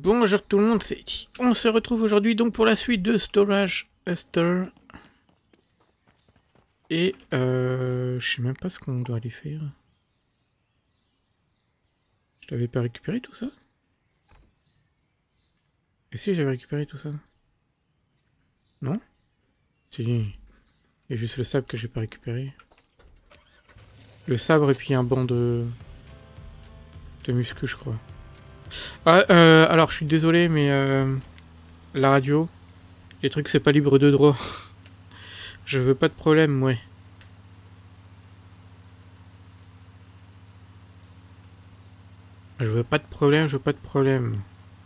Bonjour tout le monde, c'est Eti. On se retrouve aujourd'hui donc pour la suite de Storage Huster. Et je sais même pas ce qu'on doit aller faire. Je l'avais pas récupéré tout ça? Et si j'avais récupéré tout ça? Non? Si, il y a juste le sabre que j'ai pas récupéré. Le sabre et puis un banc de muscu je crois. Ah, alors je suis désolé mais la radio, les trucs c'est pas libre de droit. Je veux pas de problème, ouais. Je veux pas de problème, je veux pas de problème.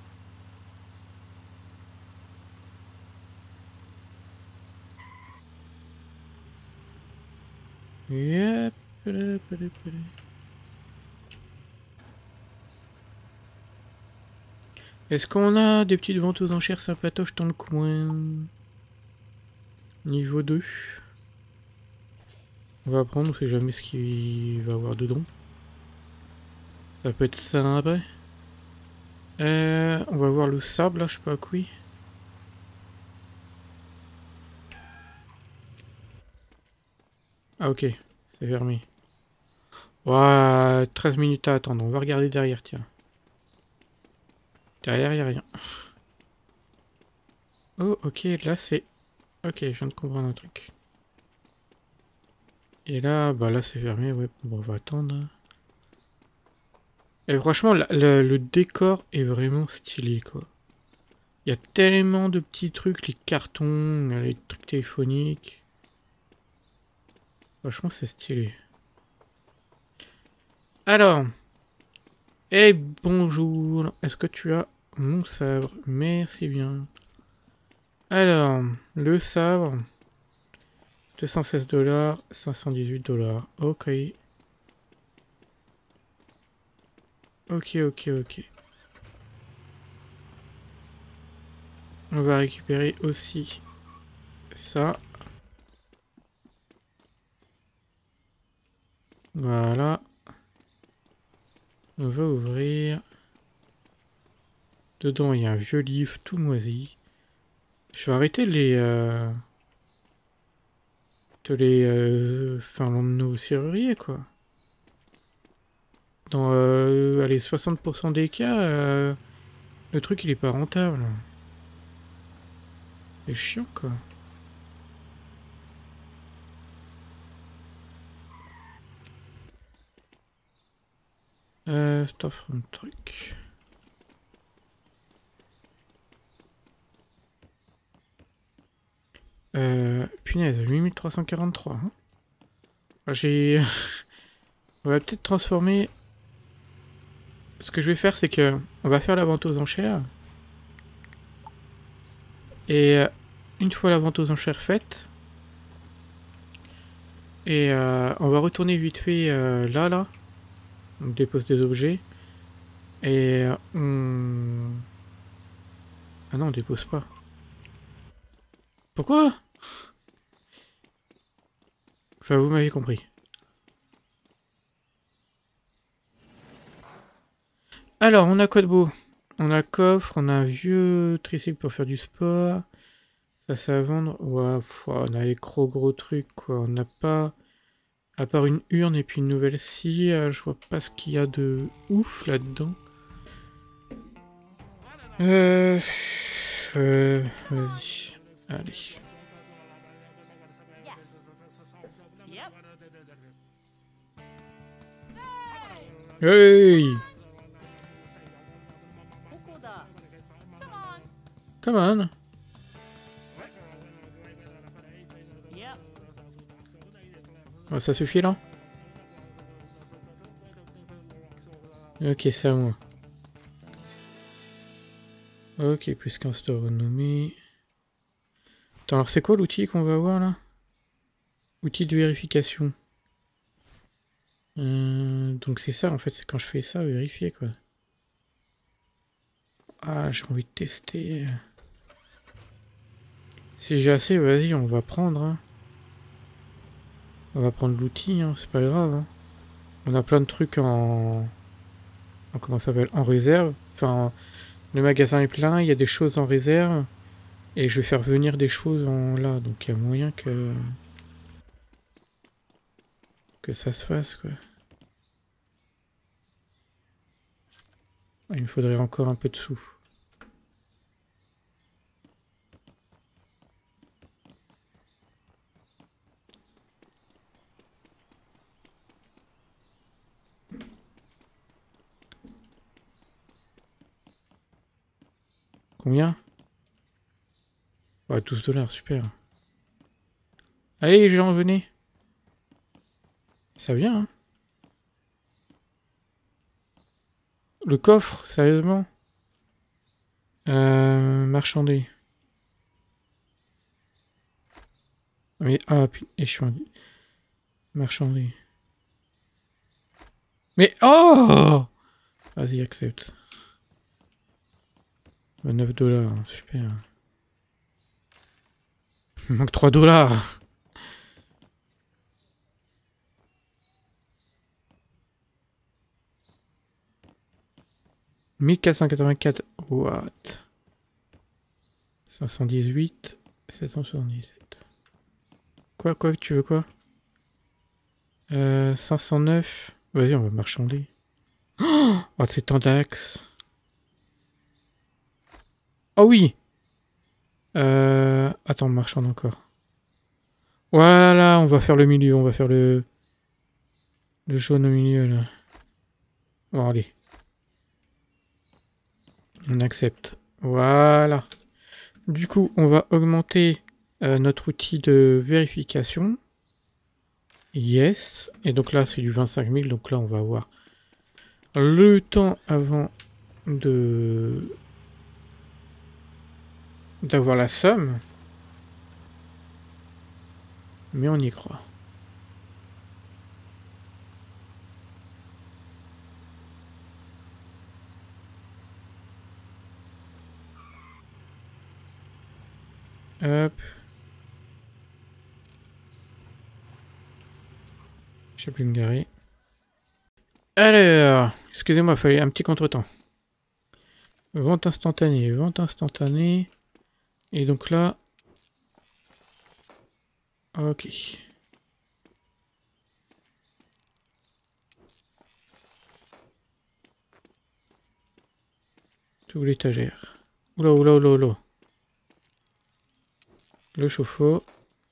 Yep. Est-ce qu'on a des petites ventes aux enchères sympatoches dans le coin? Niveau 2. On va prendre, on sait jamais ce qu'il va y avoir dedans. Ça peut être sympa. On va voir le sable là, je sais pas quoi. Ah ok, c'est fermé. Ouah, 13 minutes à attendre, on va regarder derrière, tiens. Derrière, y'a rien. Oh ok, là c'est... Ok, je viens de comprendre un truc. Et là, bah là c'est fermé, ouais, bon on va attendre. Et franchement, le décor est vraiment stylé, quoi. Il y a tellement de petits trucs, les cartons, les trucs téléphoniques. Franchement, c'est stylé. Alors, bonjour. Est-ce que tu as mon sabre? Merci bien. Alors, le sabre, 216 $, 518 $. Ok. Ok. On va récupérer aussi ça. Voilà. On va ouvrir. Dedans, il y a un vieux livre tout moisi. Je vais arrêter de faire l'emmener serrurier, quoi. Dans allez, 60% des cas, le truc il est pas rentable. C'est chiant, quoi. Stuff from truc. Punaise, 8343. Hein. J'ai... On va peut-être transformer... Ce que je vais faire, c'est que... On va faire la vente aux enchères. Et une fois la vente aux enchères faite... Et on va retourner vite fait là. On dépose des objets. Et on... Ah non, on dépose pas. Pourquoi? Enfin, vous m'avez compris. Alors, on a quoi de beau? On a coffre, on a un vieux tricycle pour faire du sport. Ça, c'est à vendre. Ouais, on a les gros trucs, quoi. On n'a pas... À part une urne et puis une nouvelle scie, je vois pas ce qu'il y a de ouf là-dedans. Vas-y. Allez. Hey! Come on! Oh, ça suffit là? Ok, c'est à moi. Ok, plus qu'un store renommé. Attends, alors c'est quoi l'outil qu'on va avoir là? Outil de vérification. Donc c'est ça en fait, c'est quand je fais ça, vérifier quoi. Ah, j'ai envie de tester. Si j'ai assez, vas-y, on va prendre. Hein. On va prendre l'outil, hein, c'est pas grave. Hein. On a plein de trucs comment ça s'appelle? En réserve. Enfin, Le magasin est plein, il y a des choses en réserve. Et je vais faire venir des choses en là. Donc il y a moyen que ça se fasse, quoi. Il me faudrait encore un peu de sous. Combien? Ouais, 12 $, super. Allez, les gens, venez. Ça vient, hein. Le coffre, sérieusement? Marchander. Mais, ah, putain, et je suis en... Marchander. Mais, oh! Vas-y, accepte. 9 $, super. Il manque 3 $. 1484 watts. 518, 777. Quoi, tu veux quoi? 509. Vas-y, on va marchander. Oh, c'est tant d'axes. Oh oui! Attends, on marchande encore. Voilà, on va faire le milieu, on va faire le jaune au milieu, là. Bon, allez. On accepte. Voilà. Du coup, on va augmenter notre outil de vérification. Yes. Et donc là, c'est du 25 000. Donc là, on va avoir le temps avant d'avoir la somme. Mais on y croit. Hop. Je sais plus me garer. Alors, excusez-moi, il fallait un petit contretemps. Vente instantanée, vente instantanée. Et donc là... Ok. Tout l'étagère. Oula, oula, oula, oula. Le chauffe-eau.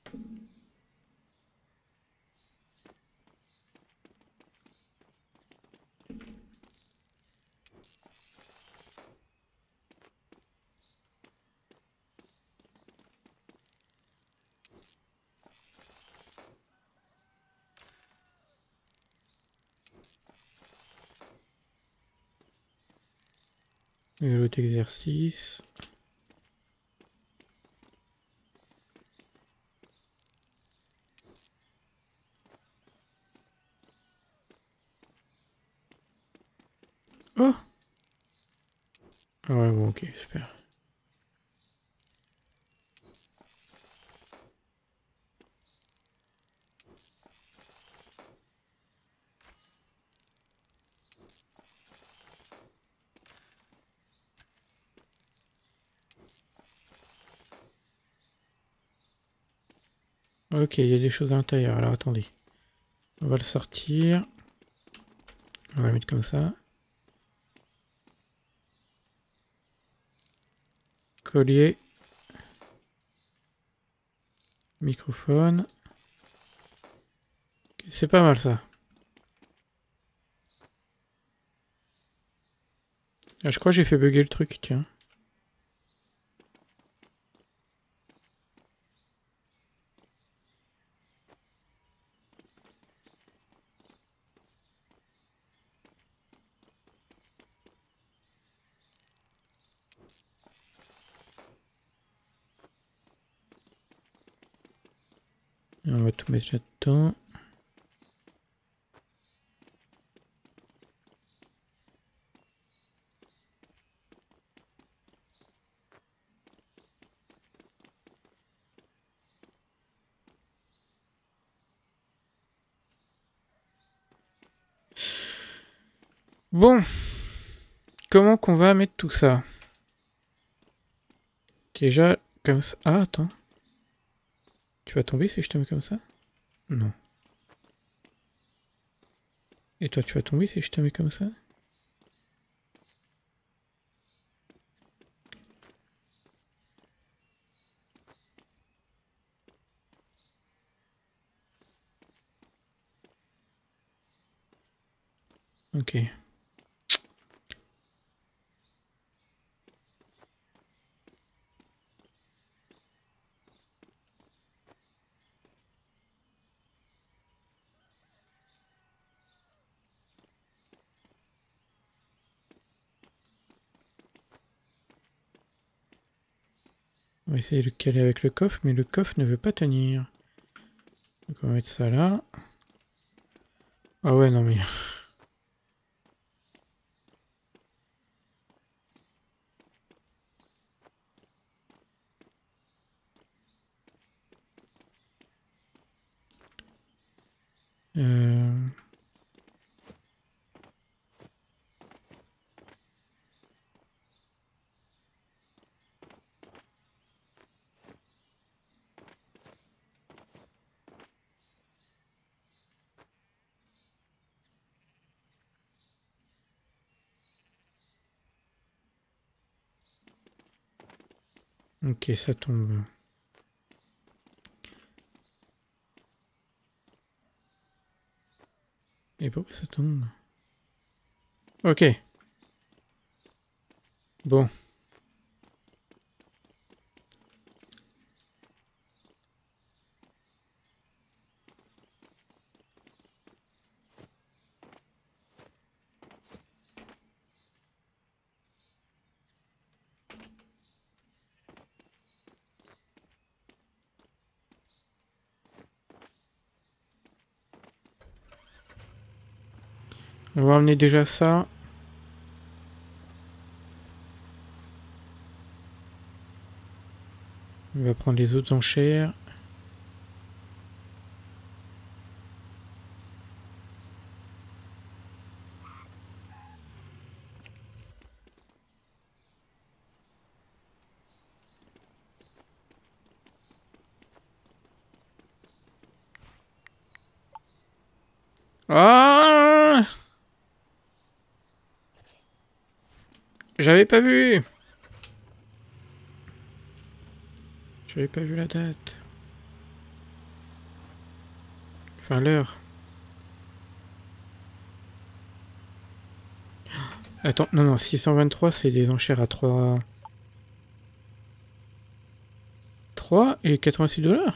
Et l'autre exercice. Oh! Ah ouais, bon, ok, super. Ok, il y a des choses à l'intérieur. Alors attendez. On va le sortir. On va le mettre comme ça. Collier. Microphone. C'est pas mal ça. Ah, je crois que j'ai fait bugger le truc, tiens. Et on va tout mettre là-dedans. Bon. Comment qu'on va mettre tout ça? Déjà, comme ça... Ah, attends. Tu vas tomber si je te mets comme ça? Non. Et toi, tu vas tomber si je te mets comme ça? Ok. On va essayer de caler avec le coffre, mais le coffre ne veut pas tenir. Donc on va mettre ça là. Ah ouais, non mais... Euh... Ok, ça tombe. Et pourquoi ça tombe? Ok. Bon. On va emmener déjà ça. On va prendre les autres enchères. Ah! J'avais pas vu! J'avais pas vu la date. Enfin, l'heure. Attends, non, non, 623, c'est des enchères à 3 et 86 $.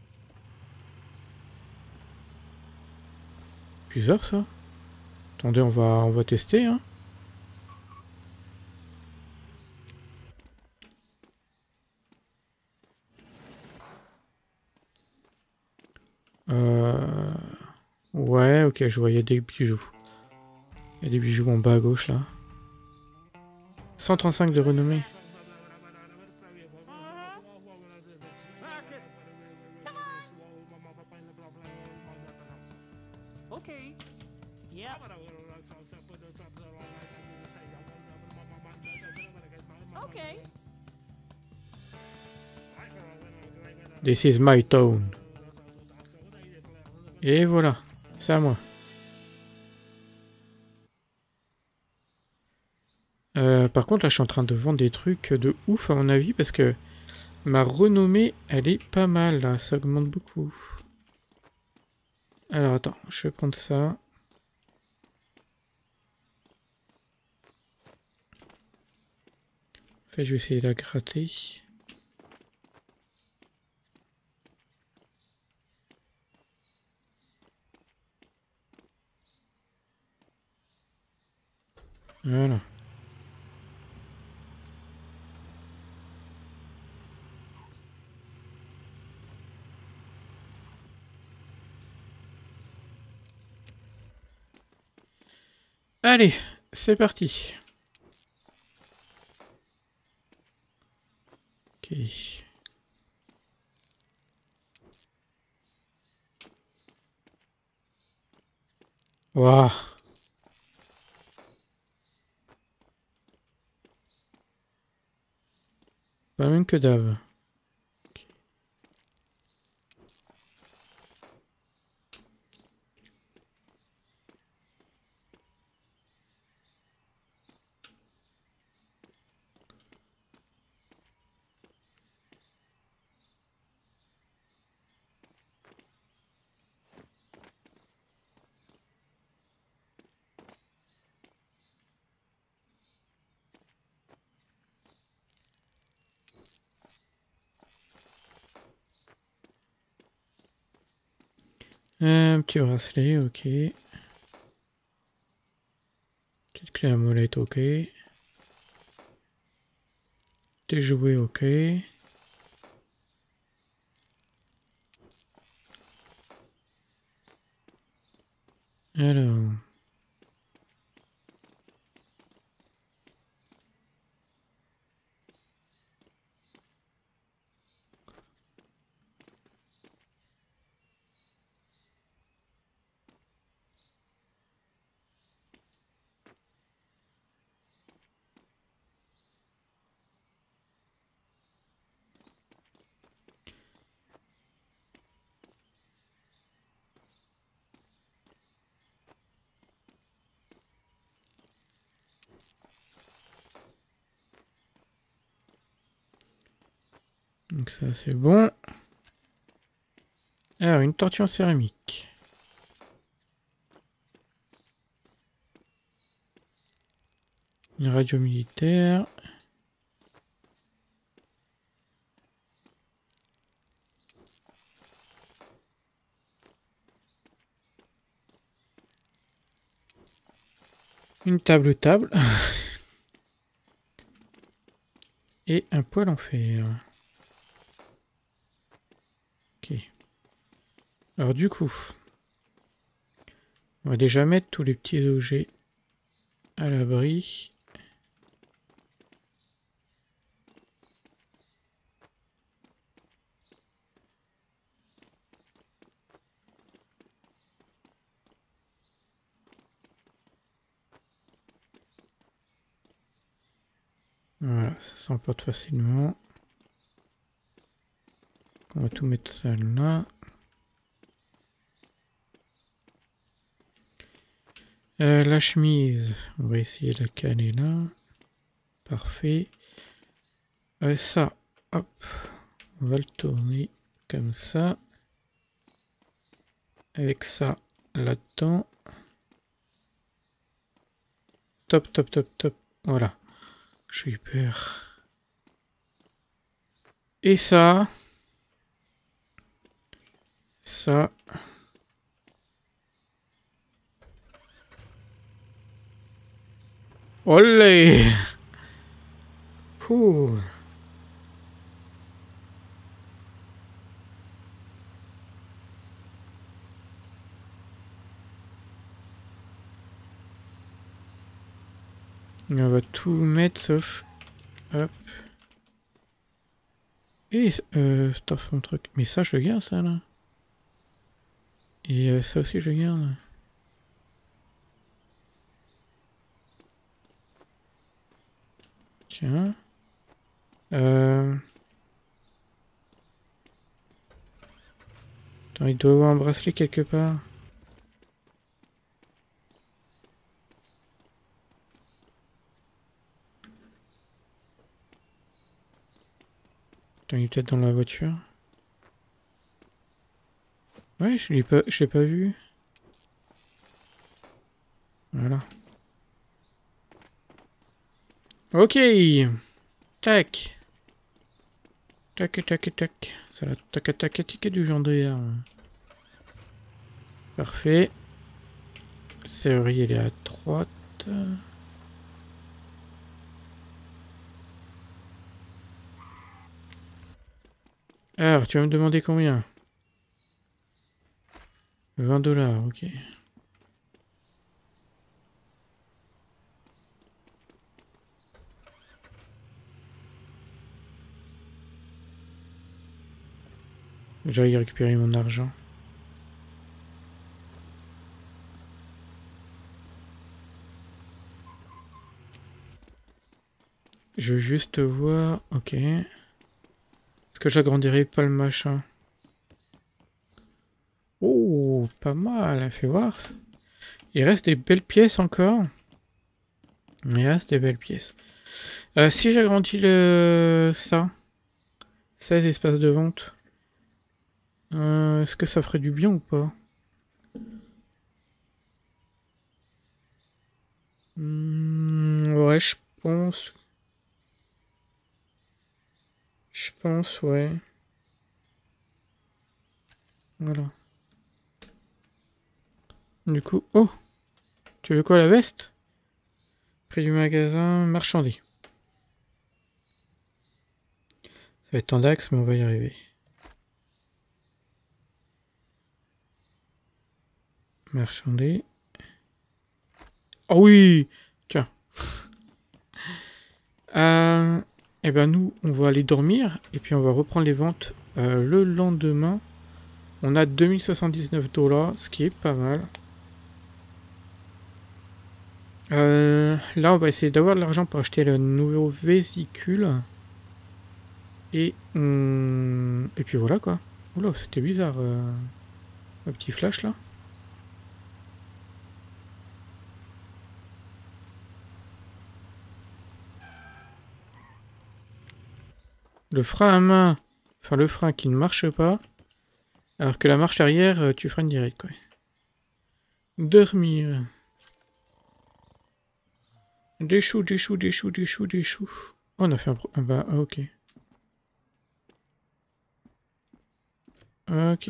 Bizarre, ça. Attendez, on va tester, hein. Euh... Ouais, ok, je vois, il y a des bijoux. Il y a des bijoux en bas à gauche, là. 135 de renommée. This is my town. Et voilà, c'est à moi. Par contre, là, je suis en train de vendre des trucs de ouf, à mon avis, parce que ma renommée, elle est pas mal, là. Ça augmente beaucoup. Alors, attends, je vais prendre ça. En fait, je vais essayer de la gratter. Voilà. Allez, c'est parti. Ok. Waouh. Pas même que d'hab. Un petit bracelet, ok. Petite clé à molette, ok. Des jouets, ok. Alors... Donc ça c'est bon. Alors une tortue en céramique. Une radio militaire. Une table. Et un poêle en fer. Ok. Alors du coup, on va déjà mettre tous les petits objets à l'abri. Voilà, ça s'emporte facilement. On va tout mettre ça là. La chemise, on va essayer de la caler là. Parfait. Ça, hop, on va le tourner comme ça. Avec ça là-dedans. Top. Voilà. J'ai eu peur. Et ça. Ça. Olé! Ouh. On va tout mettre sauf... Hop. Et stuff mon truc. Mais ça je le garde ça là. Et ça aussi je le garde. Tiens. Attends, il doit y avoir un bracelet quelque part. Attends, il est peut-être dans la voiture. Ouais, je l'ai pas vu. Voilà. Ok. Tac. Tac. Ça la tac du gendarme. Parfait. Serrurier, il est à droite. Alors, tu vas me demander combien? 20 $, ok. J'aille récupérer mon argent. Je veux juste voir... Ok. que j'agrandirai pas le machin? Oh, pas mal, fais voir. Il reste des belles pièces encore. Il reste des belles pièces. Si j'agrandis ça, 16 espaces de vente, est-ce que ça ferait du bien ou pas? Ouais, je pense. Je pense, ouais. Voilà. Du coup, oh! Tu veux quoi, la veste? Prix du magasin, marchandé. Ça va être en dax, mais on va y arriver. Marchandé. Oh oui! Tiens. Et ben nous, on va aller dormir, et puis on va reprendre les ventes le lendemain. On a 2079 $, ce qui est pas mal. Là, on va essayer d'avoir de l'argent pour acheter le nouveau vésicule. Et puis voilà quoi. Oula, c'était bizarre. Un petit flash là. Le frein à main. Enfin, le frein qui ne marche pas. Alors que la marche arrière, tu freines direct quoi. Dormir. Des choux, des choux, des choux, des choux, des choux. Oh, on a fait un bah, ok. Ok.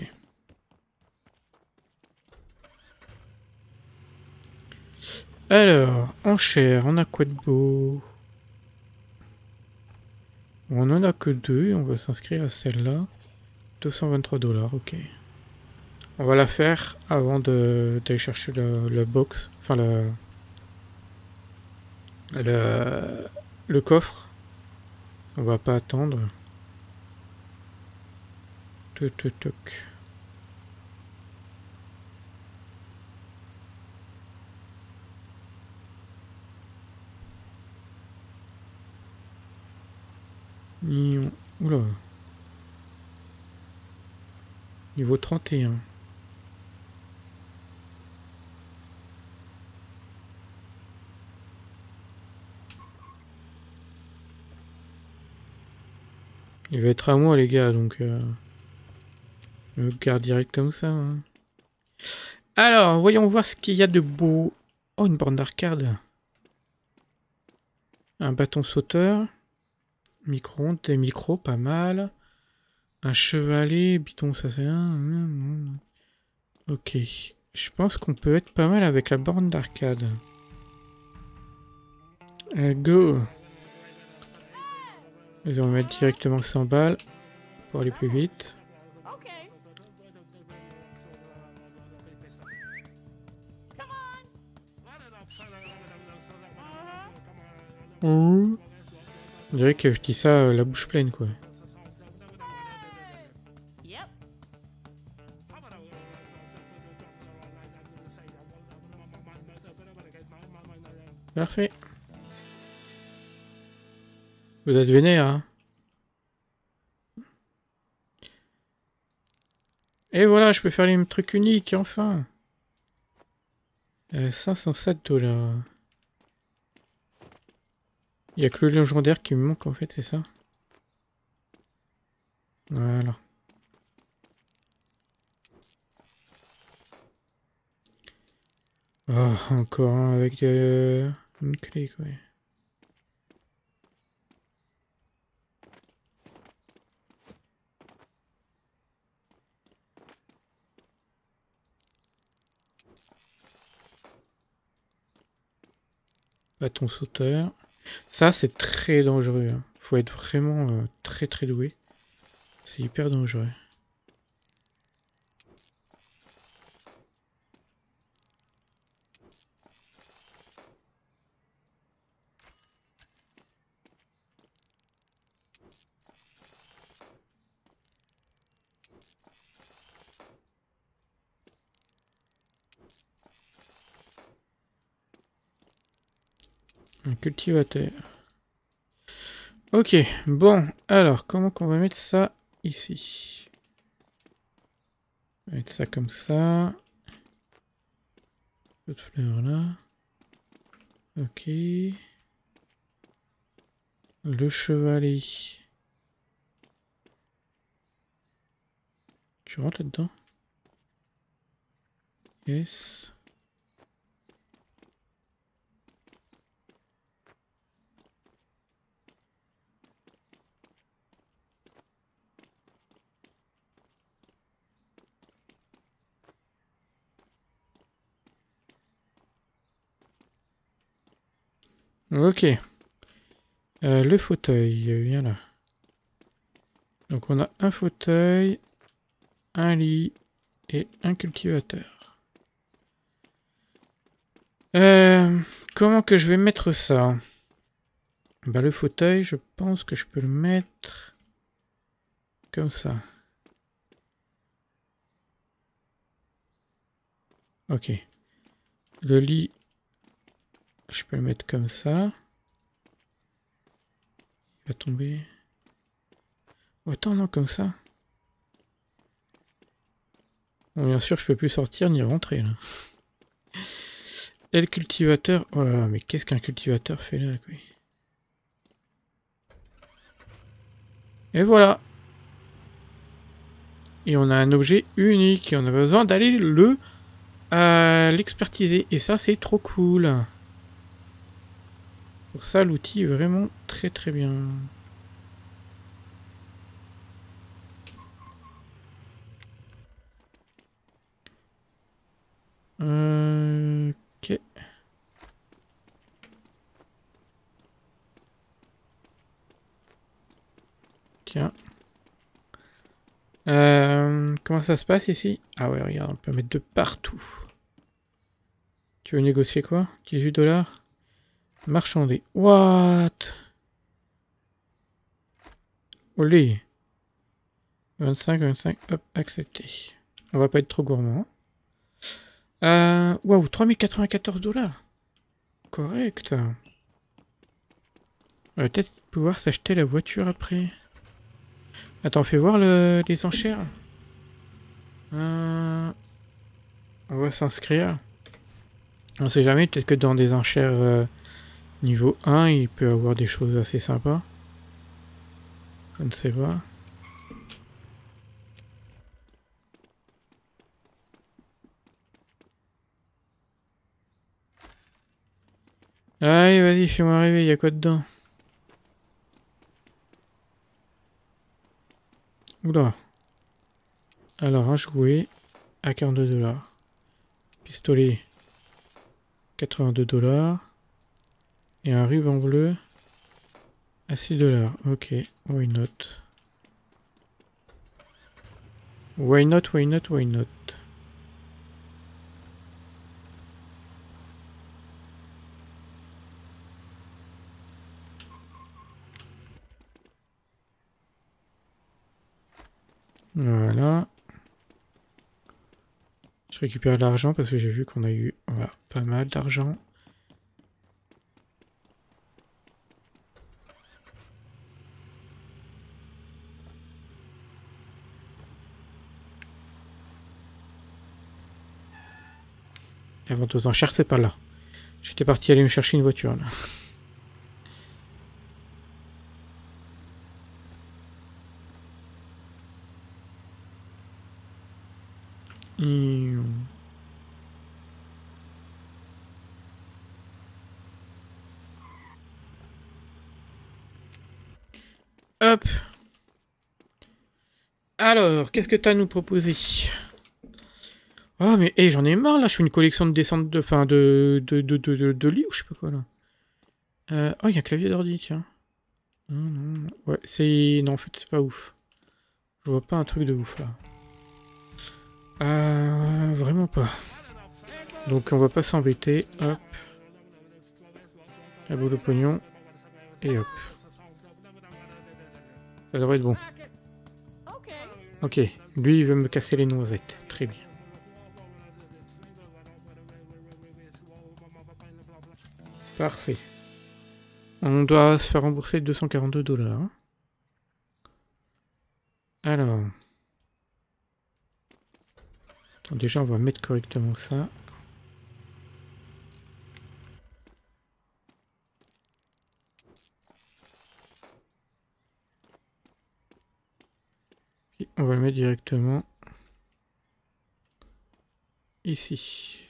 Alors, en chair, on a quoi de beau? On en a que 2 et on va s'inscrire à celle-là. 223 $, ok. On va la faire avant d'aller chercher le box. Enfin, le coffre. On va pas attendre. Toc, toc, toc. Oula. Niveau 31. Il va être à moi les gars, donc je me garde direct comme ça. Hein. Alors, voyons voir ce qu'il y a de beau. Oh, une borne d'arcade. Un bâton sauteur. Micro-ondes, des micros, pas mal. Un chevalet, bidon, ça c'est un... Ok. Je pense qu'on peut être pas mal avec la borne d'arcade. Go. On va mettre directement 100 balles pour aller plus vite. On dirait que je dis ça la bouche pleine quoi. Parfait. Vous êtes vénère, hein? Et voilà, je peux faire les trucs uniques, enfin. 507 $. Il n'y a que le légendaire qui me manque en fait, c'est ça? Voilà. Oh, encore un avec une clé quoi. Bâton sauteur. Ça, c'est très dangereux. Hein. Faut être vraiment très très doué. C'est hyper dangereux. Un cultivateur. Ok, bon, alors, comment qu'on va mettre ça ici. On va mettre ça comme ça. D'autres fleurs là. Ok. Le chevalet. Tu rentres là-dedans? Yes. Ok. Le fauteuil, viens là. Donc on a un fauteuil, un lit et un cultivateur. Comment que je vais mettre ça? Bah le fauteuil, je pense que je peux le mettre comme ça. Ok. Le lit, je peux le mettre comme ça. Il va tomber. Oh, attends, non, comme ça. Bon, bien sûr, je peux plus sortir ni rentrer là. Et le cultivateur. Oh là là, mais qu'est-ce qu'un cultivateur fait là, quoi. Et voilà. Et on a un objet unique et on a besoin d'aller l'expertiser. Et ça, c'est trop cool. Pour ça, l'outil est vraiment très très bien. Ok. Tiens. Comment ça se passe ici? Ah ouais, regarde, on peut mettre de partout. Tu veux négocier quoi? 18 $? Marchander. What? Olé. 25, hop, accepté. On va pas être trop gourmand. Waouh, 3094 $. Correct. On va peut-être pouvoir s'acheter la voiture après. Attends, fais voir les enchères. On va s'inscrire. On sait jamais, peut-être que dans des enchères niveau 1, il peut y avoir des choses assez sympas. Je ne sais pas. Allez, vas-y, fais-moi rêver, y a quoi dedans? Oula. Alors, un jouet à 42 $. Pistolet, 82 $. Et un ruban bleu à 6 $. Ok, why not? Why not, why not, why not? Voilà. Je récupère de l'argent parce que j'ai vu qu'on a eu voilà, pas mal d'argent. La vente aux enchères, c'est pas là. J'étais parti aller me chercher une voiture là. Hop. Alors, qu'est-ce que t'as à nous proposer? Ah, mais hey, j'en ai marre là, je fais une collection de descentes de. Enfin, de lits ou je sais pas quoi là. Oh, il y a un clavier d'ordi, tiens. Non. Ouais, c'est. Non, en fait, c'est pas ouf. Je vois pas un truc de ouf là. Vraiment pas. Donc, on va pas s'embêter. Hop. À bout le pognon. Et hop. Ça devrait être bon. Ok, lui il veut me casser les noisettes. Très bien. Parfait. On doit se faire rembourser 242 $. Alors. Attends, déjà, on va mettre correctement ça. Et on va le mettre directement ici.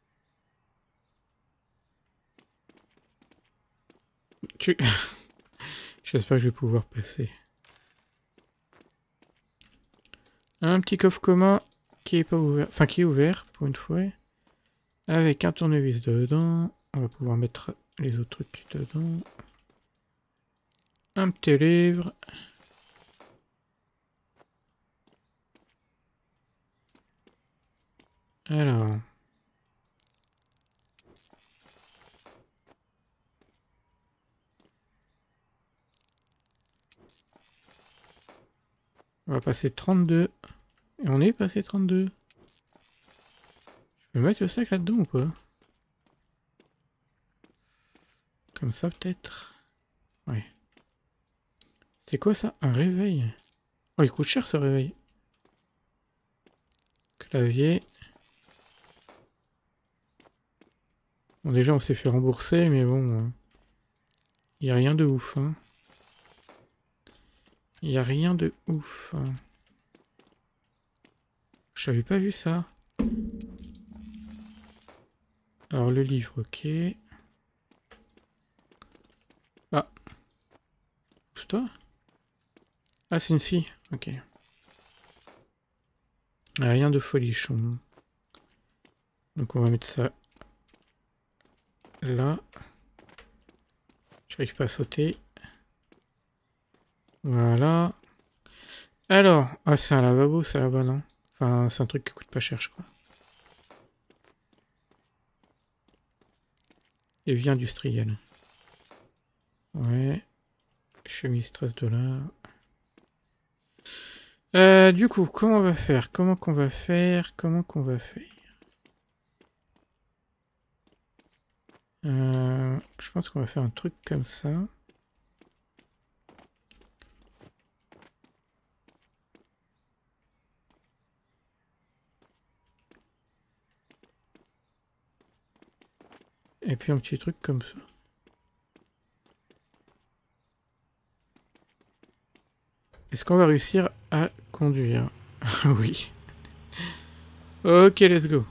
J'espère que je vais pouvoir passer. Un petit coffre commun qui est pas ouvert, enfin qui est ouvert pour une fois, avec un tournevis dedans. On va pouvoir mettre les autres trucs dedans. Un petit livre. Alors. On va passer 32. Et on est passé 32. Je peux mettre le sac là-dedans ou pas? Comme ça peut-être. Ouais. C'est quoi ça? Un réveil? Oh, il coûte cher ce réveil. Clavier. Bon, déjà on s'est fait rembourser, mais bon. Il n'y a rien de ouf. Hein. Il n'y a rien de ouf. J'avais pas vu ça. Alors le livre, ok. Ah. C'est toi? Ah, c'est une fille. Ok. Ah, rien de folichon. Donc on va mettre ça là. J'arrive pas à sauter. Voilà. Alors, ah c'est un lavabo ça là-bas, non? Enfin, c'est un truc qui coûte pas cher, je crois. Et vie industrielle. Ouais. Chemise 13 $. Du coup, comment on va faire? Comment qu'on va faire? Comment qu'on va faire? Je pense qu'on va faire un truc comme ça. Et puis un petit truc comme ça. Est-ce qu'on va réussir à conduire? Oui. Ok, let's go.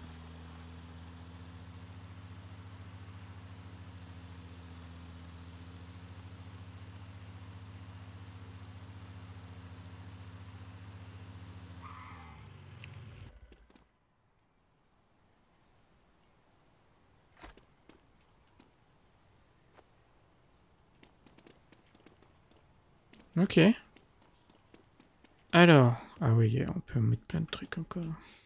Ok. Alors. Ah oui, on peut mettre plein de trucs encore.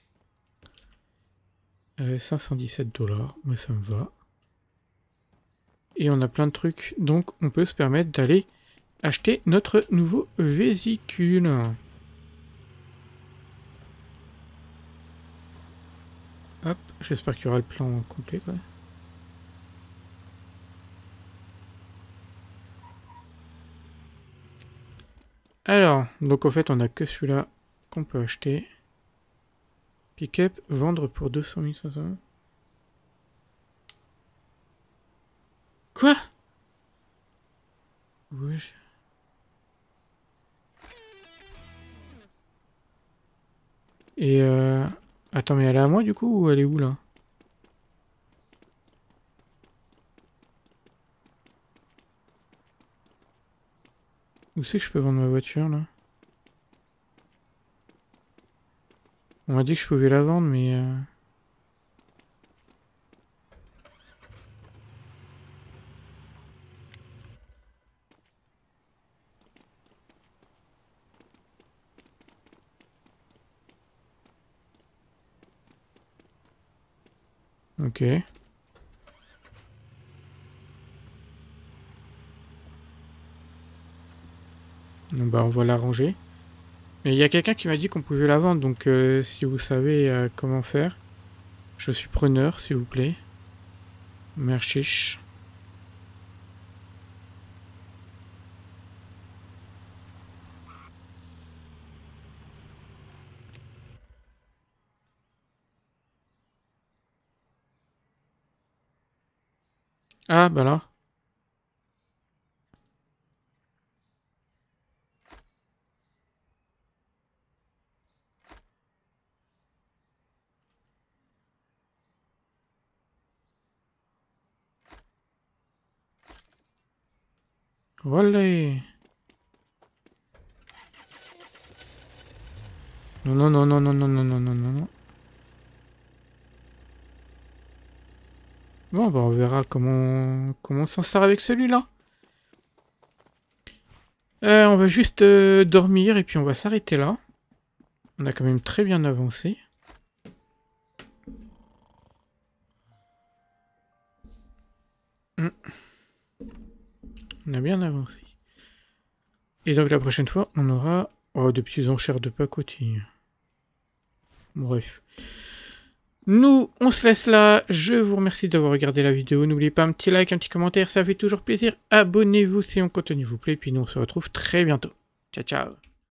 517 $. Moi, ça me va. Et on a plein de trucs. Donc, on peut se permettre d'aller acheter notre nouveau vésicule. Hop. J'espère qu'il y aura le plan complet, quoi. Alors, donc en fait, on a que celui-là qu'on peut acheter. Pick-up, vendre pour 200 500. Quoi? Ouais. Et attends, mais elle est à moi du coup ou elle est où là? Où c'est que je peux vendre ma voiture là? On m'a dit que je pouvais la vendre, mais ok. Donc, bah, on va la ranger. Mais il y a quelqu'un qui m'a dit qu'on pouvait la vendre, donc si vous savez comment faire, je suis preneur, s'il vous plaît. Merci. Ah, bah là. Voilà. Non, non, non, non, non, non, non, non, non, non, non. Bon, bah on verra comment on s'en sort avec celui-là. On va juste dormir et puis on va s'arrêter là. On a quand même très bien avancé. On a bien avancé. Et donc la prochaine fois, on aura des petites enchères de pacotille. Bref. Nous, on se laisse là. Je vous remercie d'avoir regardé la vidéo. N'oubliez pas un petit like, un petit commentaire, ça fait toujours plaisir. Abonnez-vous si mon contenu vous plaît. Puis nous, on se retrouve très bientôt. Ciao, ciao.